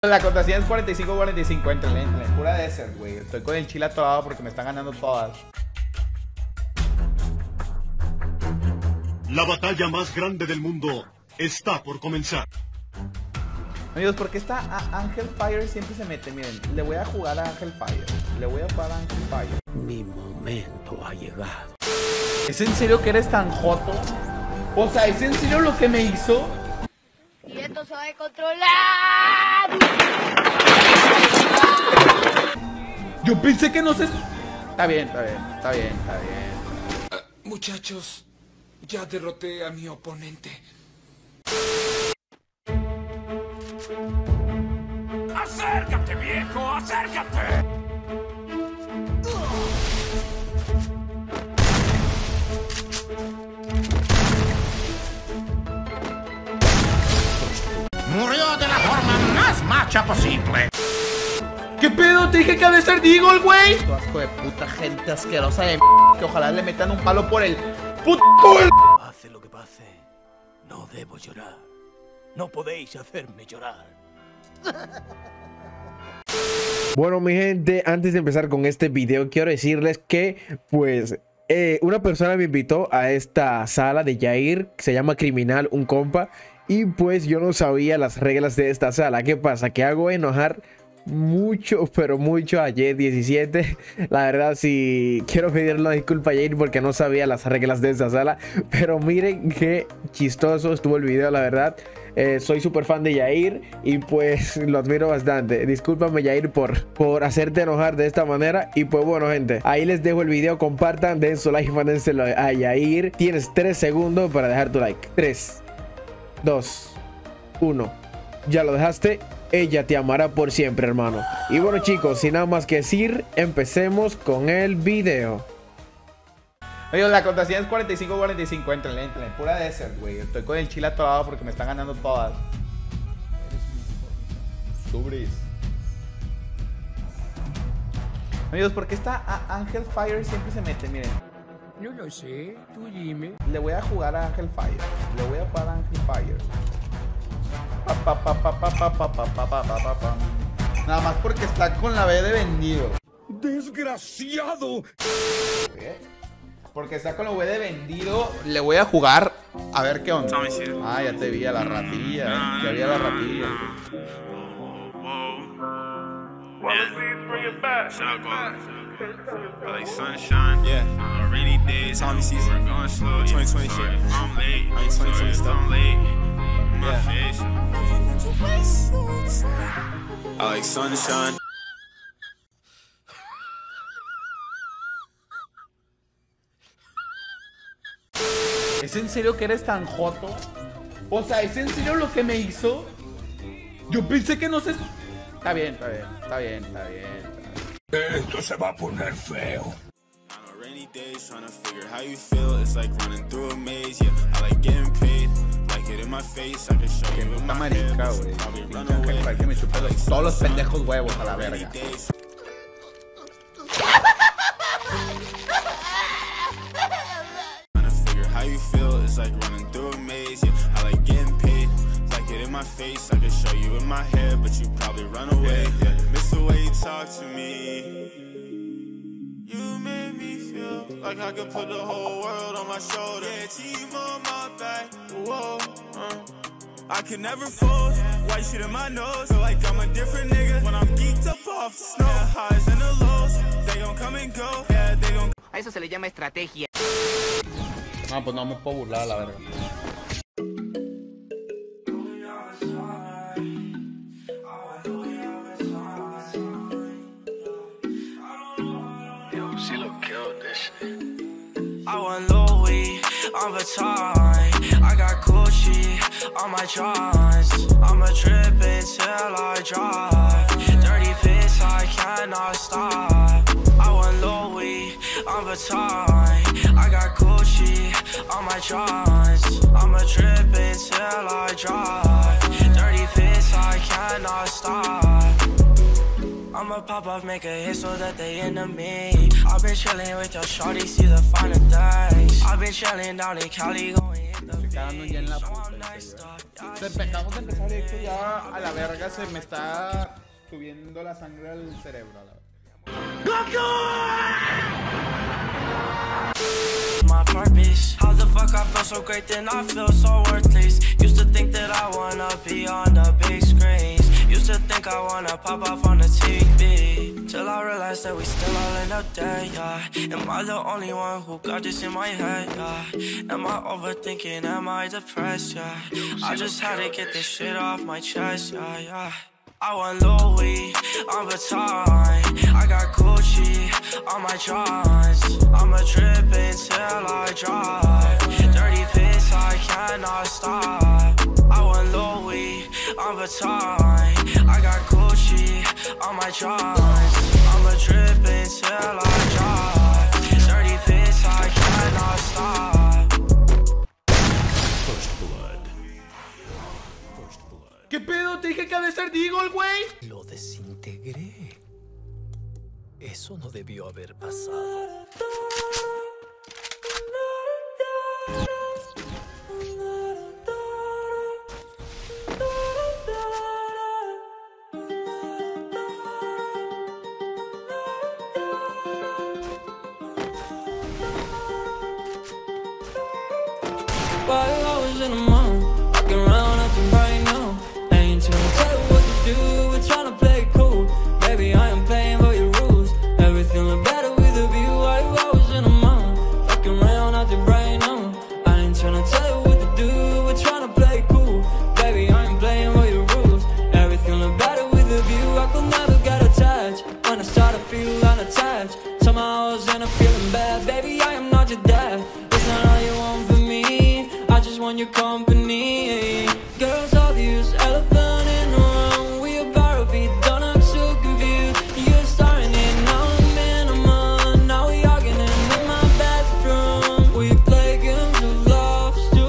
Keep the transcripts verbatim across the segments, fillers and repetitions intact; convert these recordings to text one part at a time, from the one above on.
La contraseña es cuarenta y cinco cuarenta y cinco. Entrenle, entrenle. Pura desert, güey. Estoy con el chile atorado porque me están ganando todas. La batalla más grande del mundo está por comenzar. Amigos, ¿por qué está Ángel Fire siempre se mete? Miren, le voy a jugar a Ángel Fire. Le voy a jugar a Ángel Fire. Mi momento ha llegado. ¿Es en serio que eres tan joto? O sea, ¿es en serio lo que me hizo? Y esto se va a controlar. Yo pensé que no se... Está bien, está bien, está bien, está bien. Uh, muchachos, ya derroté a mi oponente. ¡Acércate, viejo! ¡Acércate! Murió de la forma más macha posible. ¿Qué pedo? Te dije que ha de ser Deagle, güey. Tu asco de puta gente asquerosa de m***, que ojalá le metan un palo por el puto culo. Pase lo que pase, no debo llorar. No podéis hacerme llorar. Bueno, mi gente, antes de empezar con este video, quiero decirles que, pues, eh, una persona me invitó a esta sala de Yair, que se llama Criminal, un compa, y pues yo no sabía las reglas de esta sala. ¿Qué pasa? Que hago enojar mucho, pero mucho a J diecisiete. La verdad, sí, quiero pedirle una disculpa a Jair porque no sabía las reglas de esta sala. Pero miren qué chistoso estuvo el video, la verdad. Eh, soy súper fan de Jair y pues lo admiro bastante. Discúlpame, Jair, por, por hacerte enojar de esta manera. Y pues bueno, gente, ahí les dejo el video. Compartan, den su like y mándenselo a Jair. Tienes tres segundos para dejar tu like. tres, dos, uno. Ya lo dejaste. Ella te amará por siempre, hermano. Y bueno, chicos, sin nada más que decir, empecemos con el video. Amigos, la contraseña es cuarenta y cinco cuarenta y cinco. Entrenle, entrenle. Pura desert, güey. Estoy con el chile atorado porque me están ganando todas. Subris. Amigos, ¿por qué está Ángel Fire siempre se mete? Miren. No lo sé, tú dime. Le voy a jugar a Ángel Fire. Le voy a jugar a Ángel Fire. Pa, pa, pa, pa, pa, pa, pa, pa, pa, pa, pa, pa. Nada más porque está con la B de vendido. ¡Desgraciado! ¿Qué? Porque está con la B de vendido. Le voy a jugar a ver qué onda. Ah, ya te vi a la ratilla, eh. Ya vi a la ratilla. I like sunshine, yeah. Uh, rainy days, Tommy season. We're going slow, twenty twenty shit. I'm late, I ain't twenty twenty stuff. I'm late. My face. I like sunshine. ¿Es en serio que eres tan joto? O sea, ¿es en serio lo que me hizo? Yo pensé que no se... Está bien, está bien, está bien, está bien. Esto se va a poner feo. Rainy days trying to figure how you feel. It's like running through a maze. Yeah, I like getting paid. Like it in my face. I can show you in my head. Probably run away. Para que me chupe los, todos los pendejos huevos a la verga. Trying to figure how you feel. It's like running through a maze. Yeah, I like getting paid. Like it in my face. I can show you in my head, but you probably run away. Yeah, miss the way you talk to me. You made me feel like I could put the whole world on my shoulder. Yeah, team on my back. Whoa, uh. I can never fold. White shit in my nose. Feel like I'm a different nigga when I'm geeked up off the snow. Yeah, highs and the lows. They gon' come and go. Yeah, they gon' A eso se le llama estrategia. No, pues no me puedo burlar a la verga. I want Louis on Vuitton. I got Gucci on my drawers. I'ma trip until I drop. Dirty piss, I cannot stop. I want Louis on Vuitton. I got Gucci on my drawers. I'ma trip until I drop. Dirty piss, I cannot stop. I'ma pop off, make a hit so that they into me. I've been chillin' with your shorty, see the finer days. I've been chillin' down in Cali, going hit the cagando ya en la puta. En serio. O sea, empezamos a empezar directo ya a la verga. Se me está subiendo la sangre al cerebro. A la verga. My purpose. How the fuck I feel so great, then I feel so worthless. Used to think that I wanna be on the big screens. Used to think I wanna pop off on the T V. Till I realized that we still all in a day, yeah. Am I the only one who got this in my head, yeah? Am I overthinking, am I depressed, yeah? I just had to get this shit off my chest, yeah, yeah. I want Louis on Vuitton. I got Gucci on my drawers. I'ma drip until I drop. Dirty piss, I cannot stop. I want Louis on Vuitton. I got Gucci on my drawers. I'ma drip until I drop. Dirty piss, I cannot stop. ¿Qué pedo? Te dije que había ser Deagle, güey. Lo desintegré. Eso no debió haber pasado. Five hours in a month, walking around acting right now. Ain't trying to tell you what to do, we're trying to play it cool. Baby, I am playing by your rules. Everything look better with a view. Five hours in a month, walking around acting right now. I ain't trying to tell you what to do, we're trying to play it cool. Baby, I am playing by your rules. Everything look better with a view. I could never get attached when I start to feel unattached. Somehow I was in a feeling bad. Baby, I am not your dad. It's not all you want from me. I just want your company. Girls obvious, elephant in the room. We a bar feet, don't act so confused. You're starting it, now I'm in a month. Now we arguing in my bedroom. We play games of love to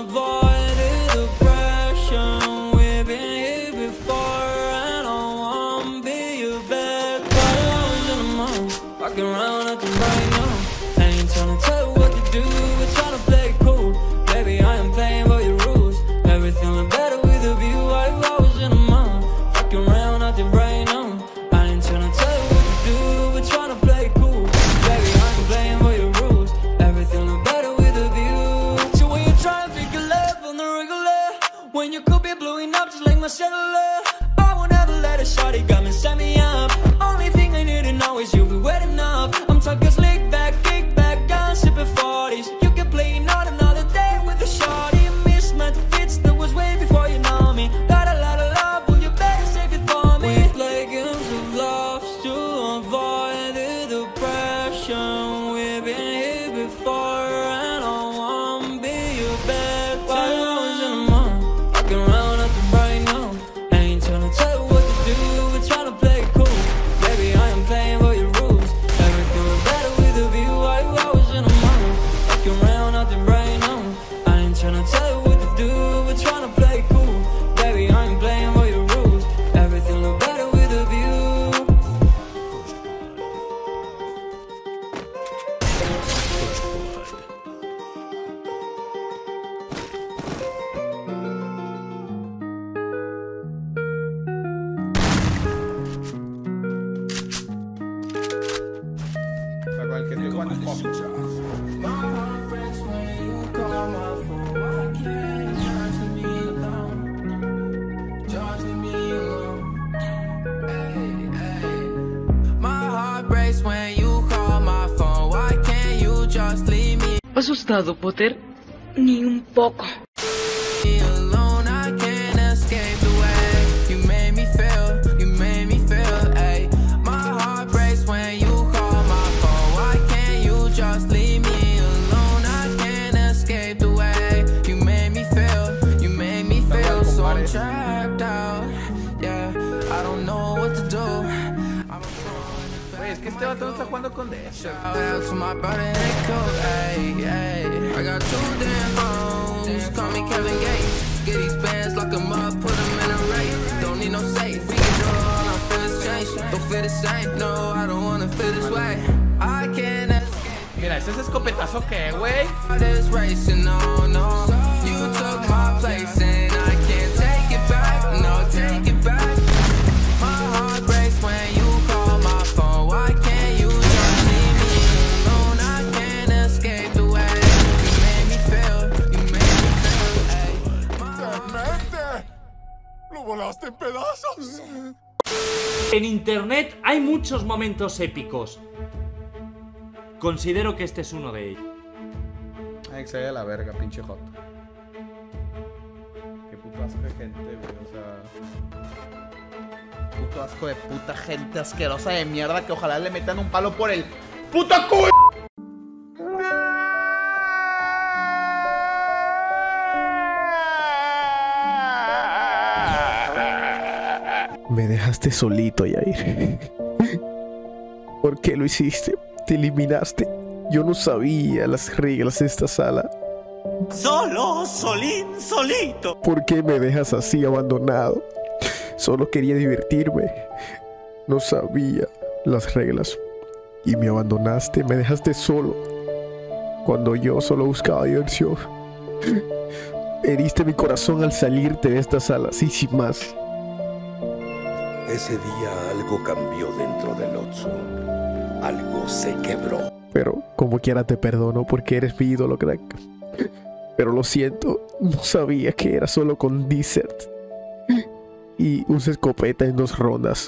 avoid the depression. We've been here before and I won't be your bed. Five hours in a month, walking around acting right now. I ain't trying to tell you what to do, we're trying to play it cool. Baby, I am playing by your rules. Everything look better with a view. Five hours in a month, fucking around acting right now. I ain't tryna tell you what to do, we're tryna play it cool. Baby, I am playing by your rules. Everything look better with a view. So when you try to figure love on the regular, when you could be blowing up just like my cellular, I won't ever let a shawty got me set me up. Only thing I need to know is you be wet enough. I'm talking slick back, kick back, gun sipping forties. You can play not another day with a shawty. Mismatch fits that was way before you know me. Got a lot of love, will you better save it for me? We play games of love to avoid the depression. We've been here before and I won't be your bed. Five hours in a month, walking around acting right now. I ain't tryna tell you what to do, we're tryna play it cool. Baby, I am playing by your rules. Everything look better with a view. Five hours in a month, walking around acting right now. I ain't tryna tell you what to do, we're tryna play it cool. Baby, I ain't playing by your rules. Everything look better with a view. O sea, cualquier tío cuando es pop. ¿Asustado, Potter? Ni un poco. Güey, es que este vato no está jugando con D S. Mira, ¿ese es escopetazo qué, güey? You took my place and I can't take it back. No, take it back. My heart breaks when you call my phone. Why can't you just leave me alone? I can't escape the way you made me feel. You made me feel. ¡Lo volaste en pedazos! En internet hay muchos momentos épicos. Considero que este es uno de ellos. Ay, que se vaya a la verga, pinche joto. Qué puto asco de gente, güey, o sea... Puto asco de puta gente asquerosa de mierda que ojalá le metan un palo por el puto culo. Me dejaste solito, Yair. ¿Por qué lo hiciste? Te eliminaste. Yo no sabía las reglas de esta sala. Solo, solín, solito. ¿Por qué me dejas así abandonado? Solo quería divertirme. No sabía las reglas. Y me abandonaste, me dejaste solo. Cuando yo solo buscaba diversión. Heriste mi corazón al salirte de esta sala, sí, sin más. Ese día algo cambió dentro del Otsu. Algo se quebró. Pero como quiera te perdono porque eres mi ídolo, crack. Pero lo siento, no sabía que era solo con Desert. Y usa escopeta en dos rondas.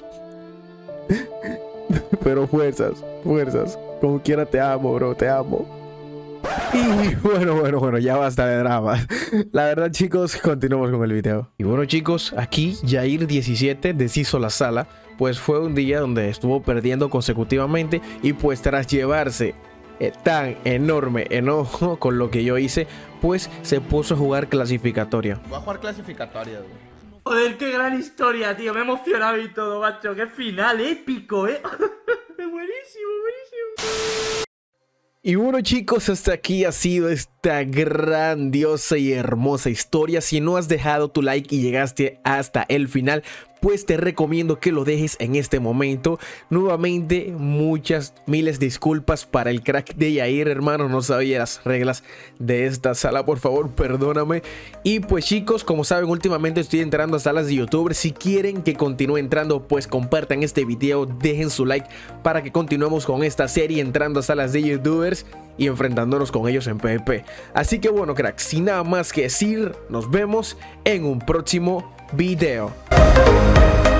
Pero fuerzas, fuerzas. Como quiera te amo, bro, te amo. Y bueno, bueno, bueno, ya basta de drama. La verdad, chicos, continuamos con el video. Y bueno, chicos, aquí Yair diecisiete deshizo la sala. Pues fue un día donde estuvo perdiendo consecutivamente. Y pues tras llevarse eh, tan enorme enojo con lo que yo hice, pues se puso a jugar clasificatoria. Voy a jugar clasificatoria, güey. Joder, qué gran historia, tío. Me he emocionado y todo, macho. Qué final épico, eh. Buenísimo, buenísimo. Y bueno, chicos, hasta aquí ha sido esta grandiosa y hermosa historia. Si no has dejado tu like y llegaste hasta el final, pues te recomiendo que lo dejes en este momento. Nuevamente, muchas miles disculpas para el crack de Yair, hermano. No sabía las reglas de esta sala, por favor, perdóname. Y pues, chicos, como saben, últimamente estoy entrando a salas de youtubers. Si quieren que continúe entrando, pues compartan este video, dejen su like para que continuemos con esta serie entrando a salas de youtubers y enfrentándonos con ellos en PvP. Así que bueno, cracks, sin nada más que decir, nos vemos en un próximo video.